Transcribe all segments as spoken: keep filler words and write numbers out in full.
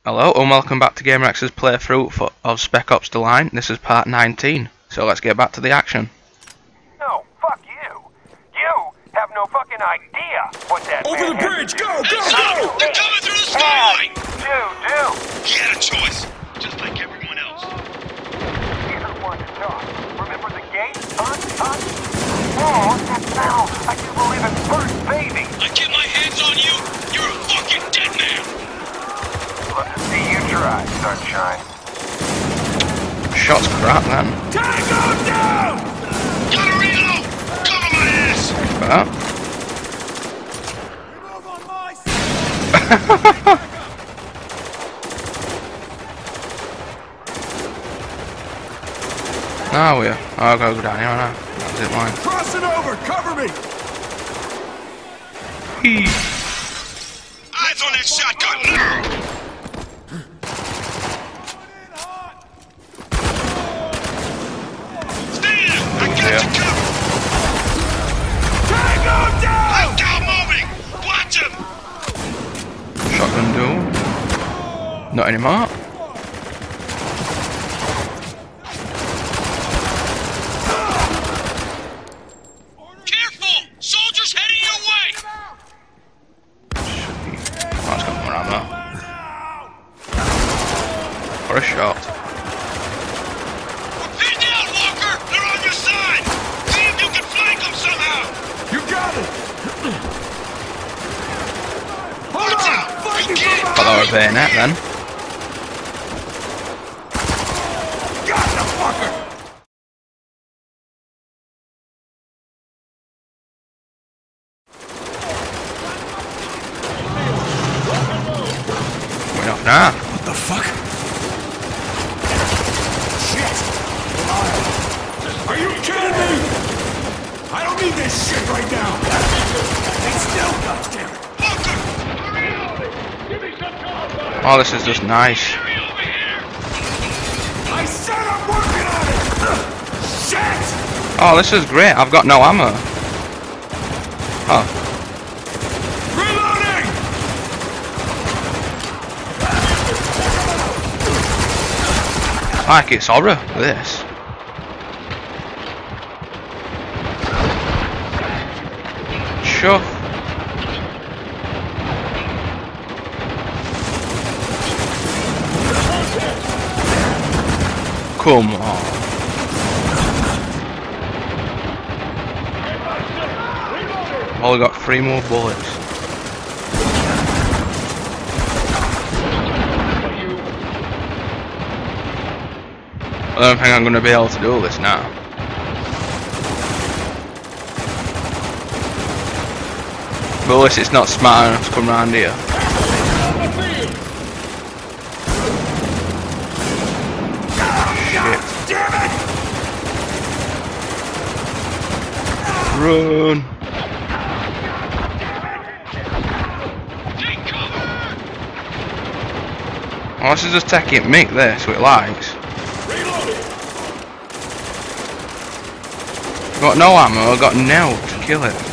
Hello and welcome back to GamerX's playthrough for, of Spec Ops: The Line. This is part nineteen, so let's get back to the action. No, fuck you. You have no fucking idea what that Over man the bridge, go, go, has go! to They're me. coming through the And skyline! do, do. He had a choice, just like everyone else. You want to talk. Remember the gate? Huh? Huh? Oh, that sound. I do believe it's first baby. I get my hands on you, you're a fucking dead man! Love to see you try, sunshine. Shot's crap then. Tango down! Gotta reload! Cover my ass! But Move on my side! now we are. I'll go down here now. That's it, mine. Crossing over, cover me! Whee. Eyes on that shotgun now! Stay there! I got Yeah. you covered! Tango down! Left down moving! Watch him! Shotgun duel. Not anymore. Careful! Soldiers heading your way! Oh, it's got more ammo. Or a shot. Pin down, Walker! They're on your side! See if you can flank them somehow! You got it! Hold Watch on! Out! You can't Got that with a bayonet then. Got the fucker! Going off now. What the fuck? Shit! Are you kidding me? I don't need this shit right now! Stay still, goddammit! Walker! Oh, this is just nice. Hurry over here! I said I'm working on it! Shit! Oh, this is great. I've got no ammo. Oh, Reloading! like it's horror. This. Sure. Come on. I've only got three more bullets. I don't think I'm going to be able to do this now. But at least it's not smart enough to come round here. Shit. Damn it! Run! Take cover! Oh, this is just taking mick this with likes. Reloading! Got no ammo, I got nailed to kill it.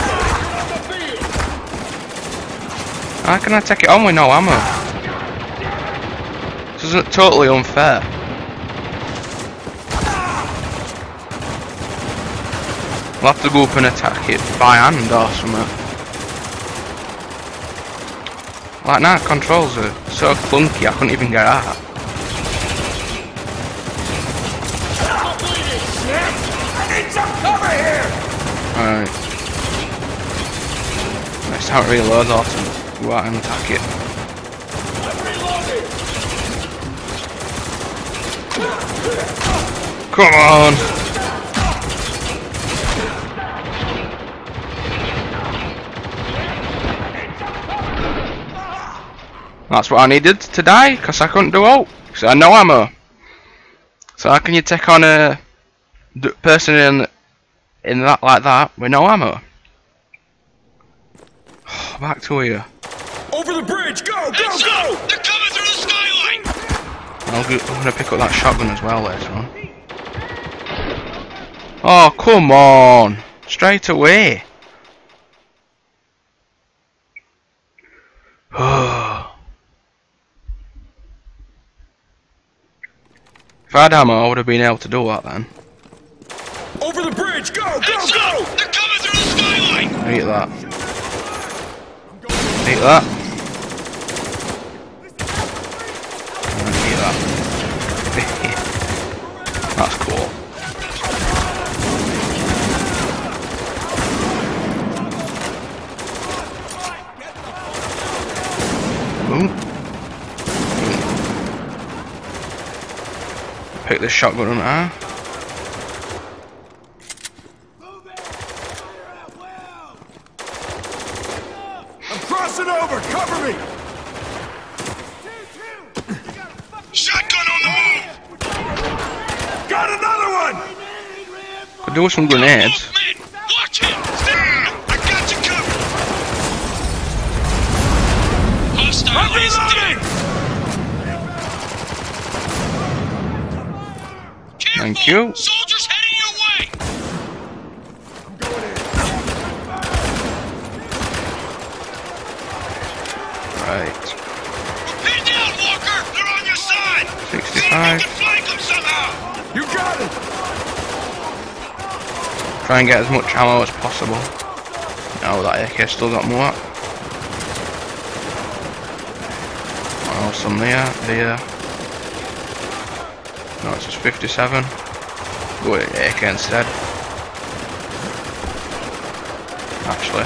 How can I take it on with no ammo? This isn't totally unfair. I'll have to go up and attack it by hand or something. Like now, controls are so clunky I couldn't even get out. I need some cover here! Alright. Next time it reloads, I'll have to go out and attack it. I'm reloading! Come on! That's what I needed to die, because I couldn't do ult. So I had no ammo. So how can you take on a d person in in that like that with no ammo? Back to here. Over the bridge, go, go, go! They're coming through the skyline! I'll go, I'm gonna pick up that shotgun as well later on. Oh come on! Straight away. If I had ammo, I would have been able to do that then. Over the bridge! Go! Go! Heads Go! up! They're coming through the skyline! Eat that. Eat that. And eat that. That's cool. Boom. Boom. Pick this shotgun up now. Crossing over! Cover me! Shotgun on the move! Got another one! Could do with some grenades. Movement! Watch him! Stay! I got you covered! Hostile I'm is dead! reloading! Careful! Thank you. Soldiers heading your way! Right. Pin down, Walker! They're on your side! sixty-five. See if you can flank them somehow! You got it! Try and get as much ammo as possible. Oh, that A K still got more. Oh, some there, there. No, it's just fifty-seven. Go with A K instead. Actually.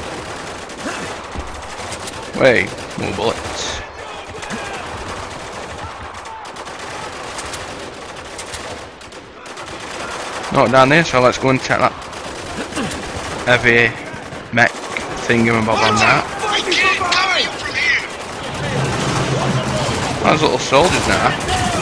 Wait, more bullets. Not down there, so let's go and check that heavy mech thingamabob on that. We can't cover you from here! Those little soldiers now.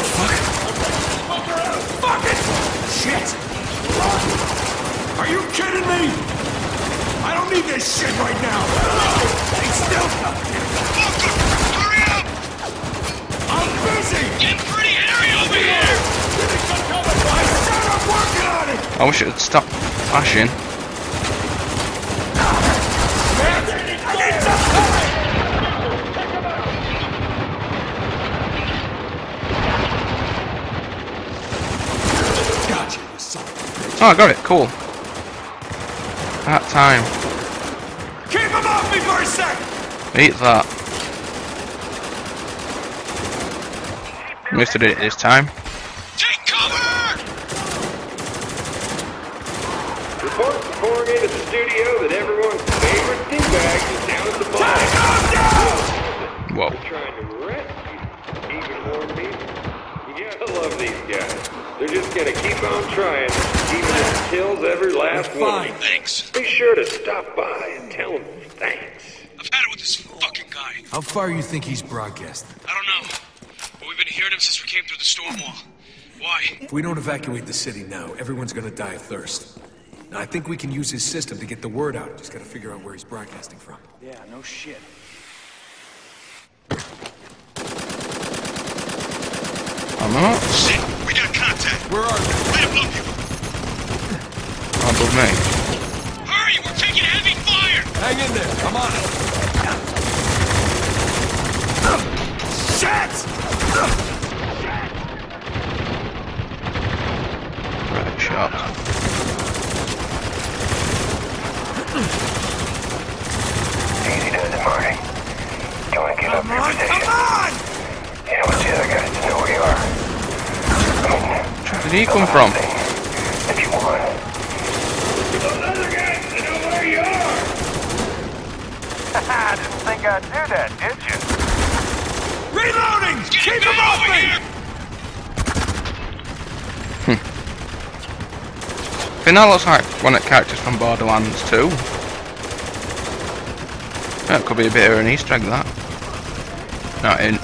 Fuck it! Shit! Are you kidding me? I don't need this shit right now! Stay still! Walker! Hurry up! I'm busy! Getting pretty hairy over here! I said I'm working on it! I wish it would stop flashing. I need some cover! Gotcha, you son of a bitch. Oh, I got it. Cool. That time. Keep him off me for a sec! Eat that. Missed it this time. Take cover! Reports pouring into the studio that everyone's favorite D-bag is down at the bar. Take him down! Whoa. They're trying to rescue even more people. You gotta love these guys. They're just gonna keep on trying, even if it kills every last You're one. fine. Thanks. Be sure to stop by and tell them thanks. I've had it with this fucking guy. How far you think he's broadcasting? I don't know. But we've been hearing him since we came through the storm wall. Why? If we don't evacuate the city now, everyone's gonna die of thirst. Now, I think we can use his system to get the word out. Just gotta figure out where he's broadcasting from. Yeah, no shit. I'm not. Shit! We got contact! Where are they? Right above you! Above me. Hurry! We're taking heavy fire! Hang in there. I'm on it. Shit! Right shot. Easy does it, Marty. You want to get up Come your on, position? come on! You don't want the other guys to know where you are. I mean, Where did he come from? if you want. Those other guys to know where you are! I didn't think I'd do that, did you? Reloading! Get Keep him him off over me! here! I think that looks like one of the characters from Borderlands two. That could be a bit of an Easter egg, that. Not in.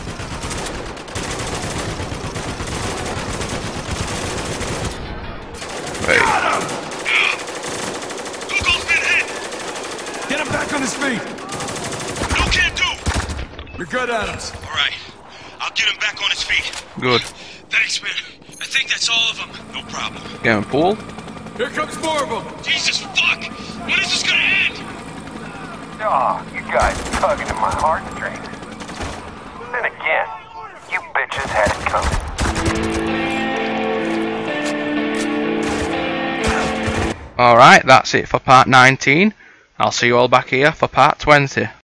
Wait. Got him! Google's been hit! Get him back on his feet! No can do! You're good, Adams. Alright. I'll get him back on his feet. Good. Thanks, man. I think that's all of them. No problem. Get him pool. Here comes more of them. Jesus fuck! When is this gonna end? Oh, you guys tugging at my heartstrings. Then again, you bitches had it coming. Alright, that's it for part nineteen. I'll see you all back here for part twenty.